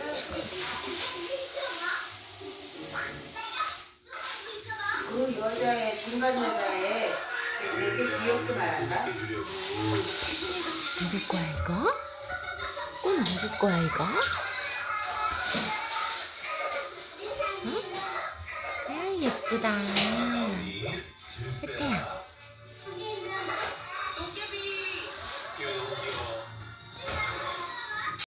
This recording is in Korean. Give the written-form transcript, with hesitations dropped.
그 여자의 중간 여자애 되게 귀엽게 말한다. 누구 거야 이거? 꽃 누구 거야 이거? 응? 아 예쁘다.